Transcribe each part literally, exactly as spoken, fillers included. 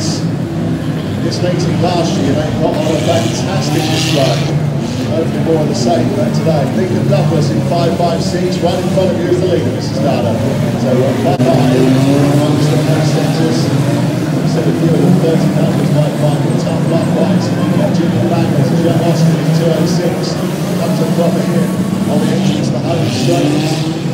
This meeting last year, they got on a fantastic display. Hopefully more of the same but today. Lincoln Douglas in five five six, right in front of you is the leader, Missus Dada. So we're five five, amongst the pace setters. Said a few of the thirty numbers might find it tough likewise. Jimmy Bangers, John Oscar in two oh six. Comes a proper hit on the entrance, the home straight.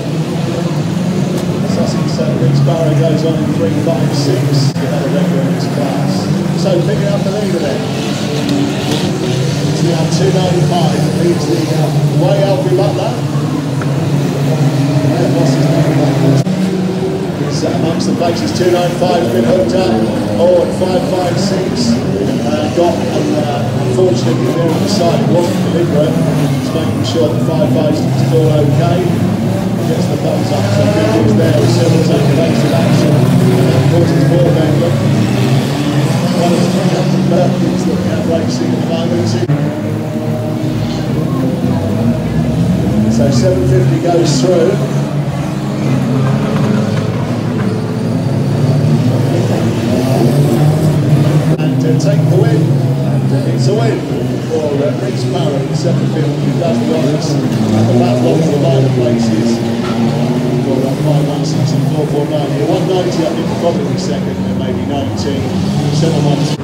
Sussex uh, Reedsborough goes on in three five six. Another regular in his class. So picking up the leader then. It's now two ninety-five, leads the uh, way Alfie Butler. And what's his name? It's uh, amongst the faces, two ninety-five has been hooked up. Oh, and five five six uh, got uh, unfortunately there on the side. It wasn't deliberate. Just making sure that five five six is all okay. Gets the thumbs up, so good news there. We still will take evasive action. And of course it's more than look. One of the three hundred Birkins that we have racing at the moment. So seven fifty goes through. And uh, take the win. And uh, it's a win for uh, Reece Barrett in second field, who does the honours at the back of the line of places. For uh, five one six and four four nine here. one ninety I think probably second, and maybe nineteen. seven one two.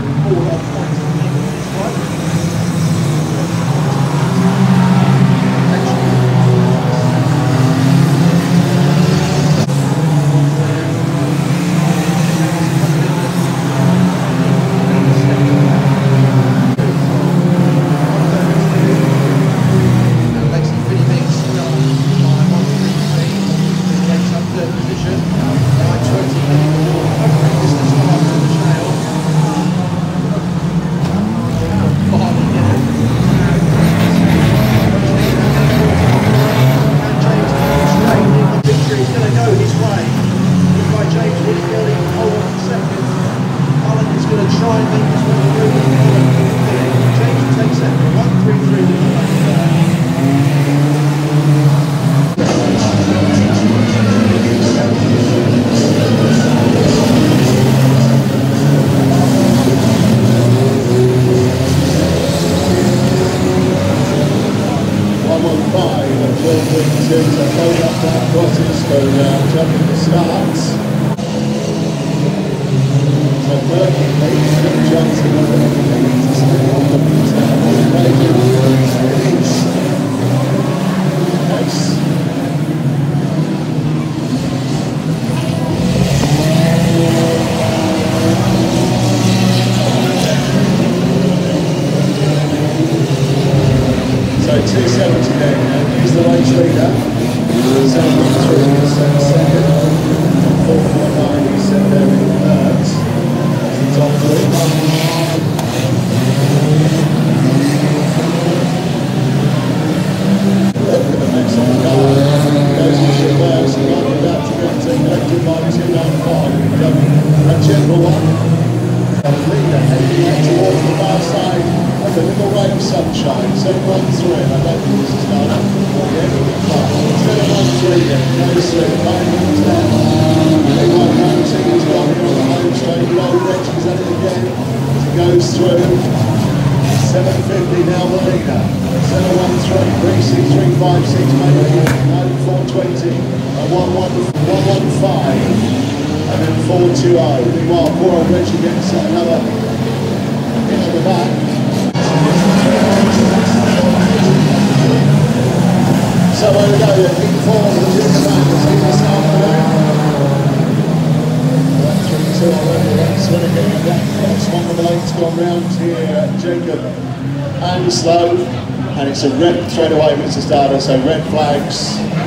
It's a red straight away, Missus Dada, so red flags.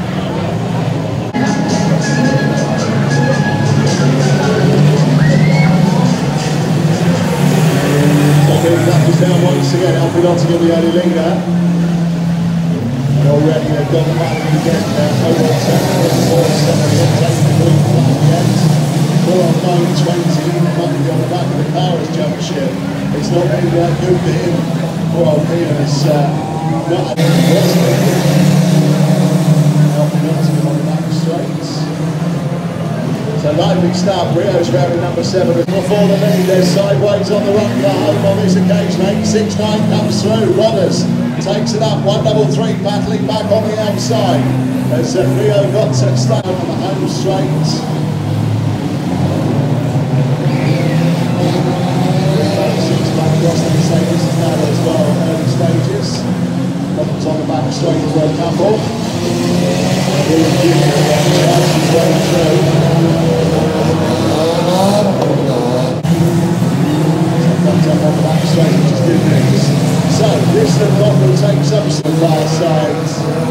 So getting knuckles down once again, helping on to give the early leader. And already they've got the money again now. Over four on nine twenty, money on the back of the car as jump ship. It's not really that good for him. Poor old Peter is uh, not helping us on the back straights. So a lively start. Rio's round number seven before the lead. They're sideways on the run for home on this occasion. eight six nine comes through. Rodders takes it up. one double three battling back on the outside. As uh, Rio got to start on the home straight. Across the Mercedes is now as well, early stages. Problems on the back straight for a couple. Comes up on the back straight, which is good news. So, this and what will take some to the far side.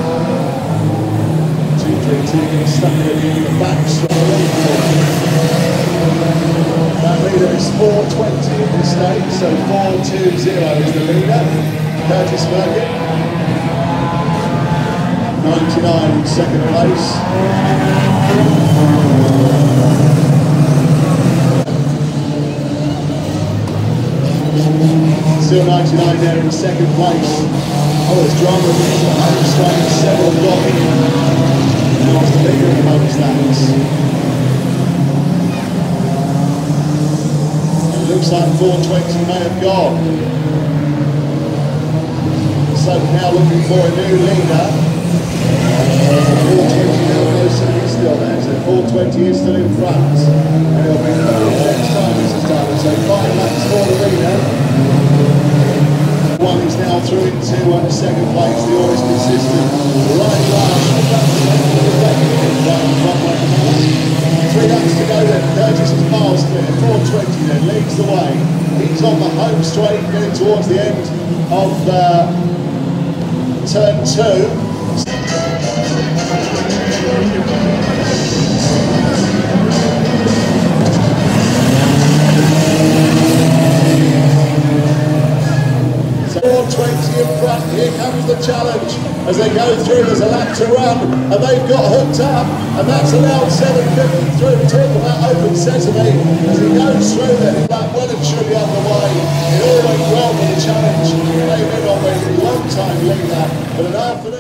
two three two gets stuck in the back straight. That leader is four twenty at this stage, so four two zero is the leader. Curtis Merkin, ninety-nine in second place. Still ninety-nine there in second place. Oh, there's drama in the home straight, several blocking. Now it's the leader in the home stands. Looks like four twenty may have gone. So now looking for a new leader. four twenty now goes to he's still there. So four twenty is still in front. And it'll be the next time this is done. So five laps for the leader. One is now through into uh, second place. The always consistent right last. Three laps to go then. Curtis is miles clear. four twenty then leads the way. He's on the home straight, getting towards the end of uh, turn two. four twenty in front, here comes the challenge. As they go through, there's a lap to run, and they've got hooked up, and that's allowed seven fifty through. Talk about open sesame. As he goes through there, he's like well and truly underway. It all went well with the challenge. Came in on the long time leader, but an afternoon.